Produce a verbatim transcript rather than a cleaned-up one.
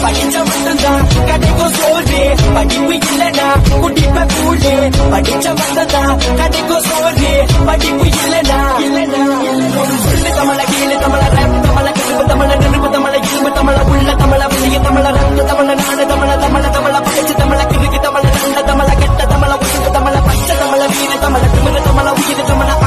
படிச்ச மட்டும்தான் கிடைக்கும் சோறு படிப்பு இல்லனா குடிப்ப கூடு படிச்ச மட்டும்தான் கிடைக்கும் சோறு படிப்பு இல்லனா இல்லனா சொல்லு தமிழ கீழே தமிழ ரேப் தமிழ கருப்பு தமிழ நெருப்பு தமிழ இரும்பு தமிழ உள்ள தமிழ வெளிய தமிழ ரத்த தமிழ நாடு தமிழ தமிழ தமிழ படிச்ச தமிழ கிறுக்கு தமிழ நல்ல தமிழ கெட்ட தமிழ உசுக்கு தமிழ பச்சை தமிழ வீர தமிழ திமிர தமிழ உயிர் தமிழ